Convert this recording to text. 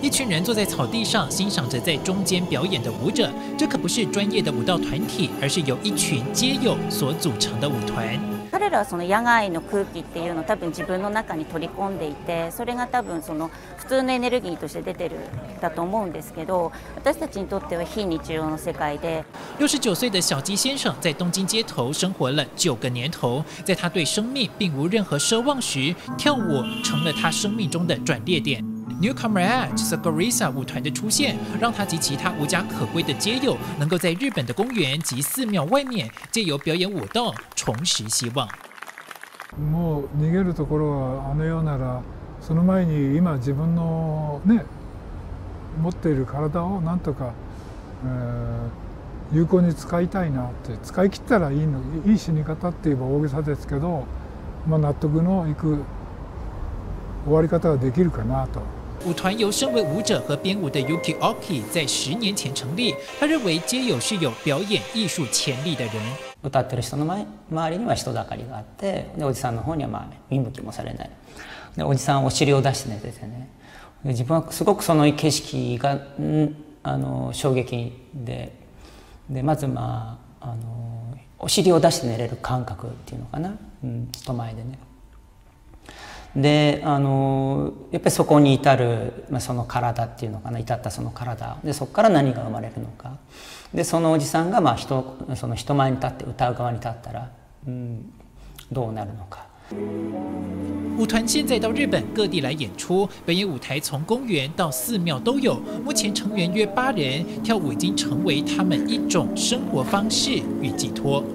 一群人坐在草地上欣赏着在中间表演的舞者，这可不是专业的舞蹈团体，而是由一群街友所组成的舞团。 彼らはその野外の空気っていうのを多分自分の中に取り込んでいて、それが多分その普通のエネルギーとして出てるだと思うんですけど、私たちにとっては非日常の世界で。 69岁的小鸡先生在东京街头生活了9个年头，在他对生命并无任何奢望时，跳舞成了他生命中的转捩点。Newcomer Edge Sakurisa 舞团的出现，让他及其他无家可归的街友能够在日本的公园及寺庙外面，借由表演舞动重拾希望。 もう逃げるところはあの世なら、その前に今自分のね持っている体をなんとか、有効に使いたいなって、使い切ったらいい死に方って言えば大げさですけど、納得のいく終わり方ができるかなと。 舞团由身为舞者和编舞的 Yuki Oki 在10年前成立。他认为街友是有表演艺术潜力的人。 歌ってる人の周りには人だかりがあって、でおじさんの方には見向きもされない。でおじさんお尻を出して寝ててね。で自分はすごくその景色が衝撃で、まずお尻を出して寝れる感覚っていうのかな、人前でね。でやっぱりそこに至る、その体っていうのかな、至ったその体で、そこから何が生まれるのかで、そのおじさんがその人前に立って歌う側に立ったら、どうなるのか。 舞团现在到日本各地来演出，表演舞台从公园到寺庙都有。目前成员约8人，跳舞已经成为他们一种生活方式与寄托。